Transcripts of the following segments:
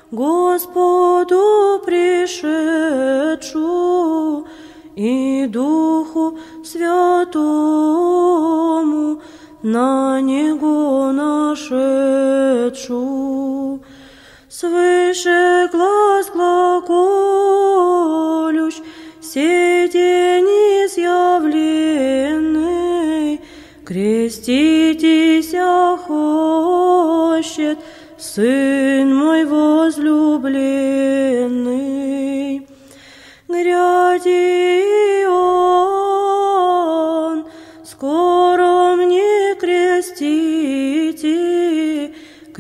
Господу пришедшу и Духу Святому на Него нашедшу. Свыше глас глаголющ, сей день изъявленный, креститесь хочет Сын мой возлюбленный. Гряди Он, скоро мне крестите,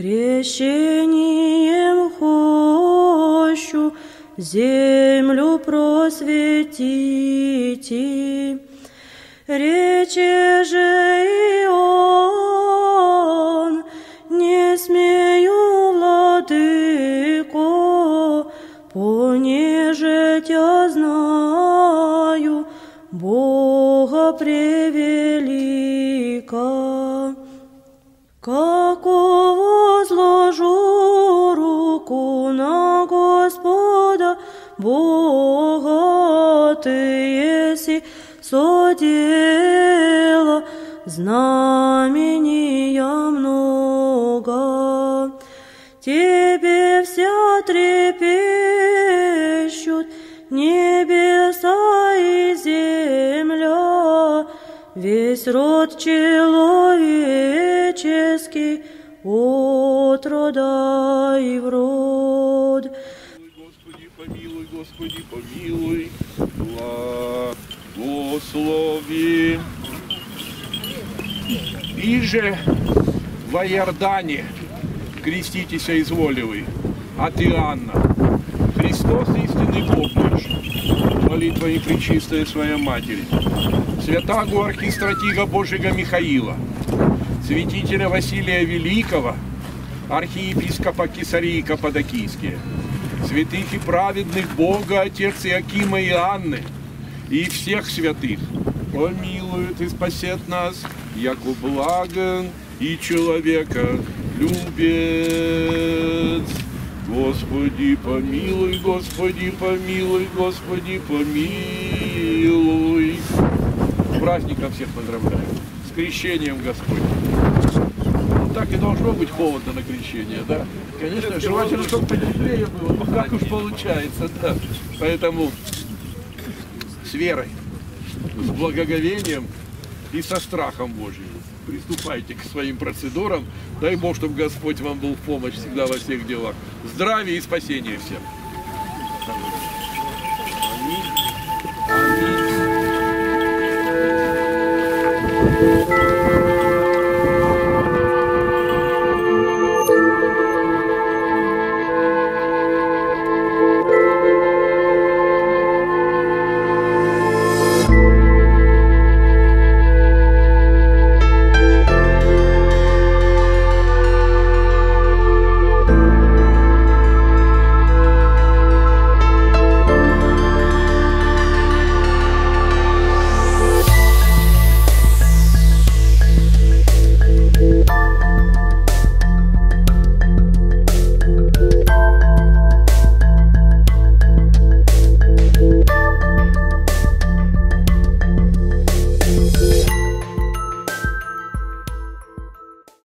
крещением хощу землю просветите. Рече же и Он: не смею, владыко, понеже тя знаю, Бога превелика. Како возложу руку на Господа Бога, Ты еси содела знамения много. Тебе вся трепещут небеса и земля, весь род человеческий от рода и в род. Господи, помилуй, Господи, помилуй, благослови. Иже во Иордане креститесь изволивый от Иоанна. Христос истинный Бог наш, молитва и пречистая Своя Матери, святаго архистратига Божьего Михаила, святителя Василия Великого, архиепископа Кесарии Каппадокийские, святых и праведных Бога, Отец Иакима и Анны, и всех святых, помилует и спасет нас, яко благо и человека любец. Господи, помилуй, Господи, помилуй, Господи, помилуй. С праздником всех поздравляю, с крещением Господним. Ну, так и должно быть холодно на крещение, да? Конечно, желательно, чтобы потеплее было, но как уж получается, да. Поэтому с верой, с благоговением и со страхом Божьим приступайте к своим процедурам. Дай Бог, чтобы Господь вам был в помощь всегда во всех делах. Здравия и спасения всем!